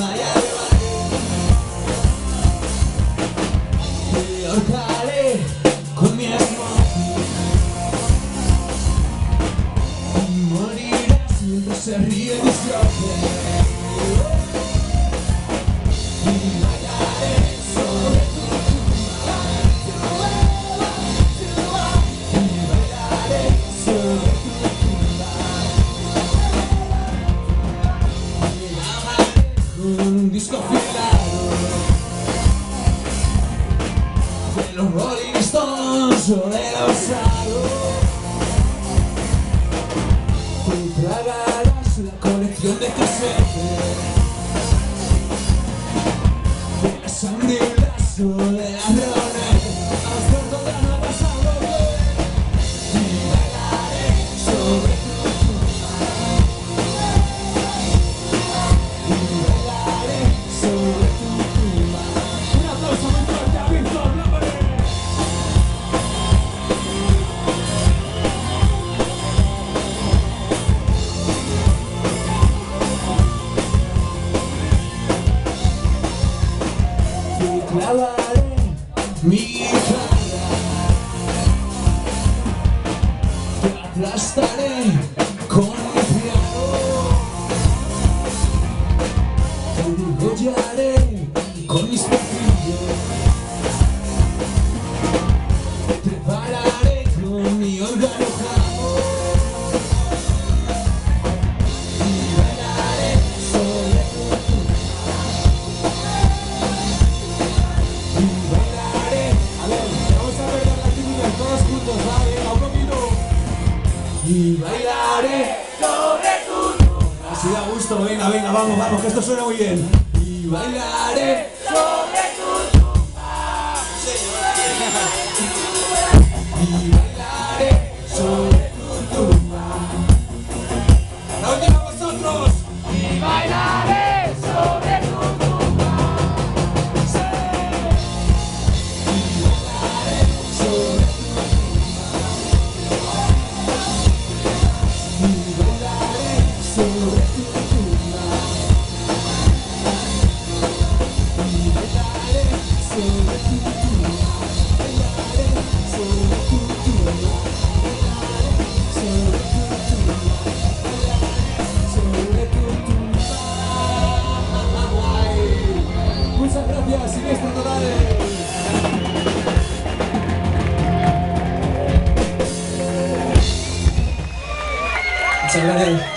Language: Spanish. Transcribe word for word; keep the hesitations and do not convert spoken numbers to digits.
bailaré, te ahorcaré con mi amor y morirás mientras se ríe mi suerte. Y bailaré sobre tu tumba, y bailaré sobre tu tumba, y bajaré con un disco afilado de los Rolling Stones o de los Shadows. Te tragarás la colección de casetes de la sangre y el lazo de las leones. Has corto de no pasado y bailaré sobre tu tumba, y bailaré sobre tu tumba. Un aplauso muy fuerte a Víctor López. Clavaré mi guitarra, te aplastaré con mi piano, te degollaré con mis platillos, te prepararé con mi órgano jamo y bailaré sobre tu tumba. Y bailaré sobre tu tumba. Así da gusto, venga, venga, vamos, vamos, que esto suena muy bien. Y bailaré sobre tu tumba. Y bailaré sobre tu tumba. La última vosotros. Y bailaré sobre tu tumba. Sí. Y bailaré sobre tu tumba. Y bailaré sobre tu tumba. Y bailaré sobre tu tumba. Bailaré sobre tu tumba. Bailaré sobre tu tumba. Bailaré sobre tu tumba. Muchas gracias, Siniestro Totales. Muchas gracias.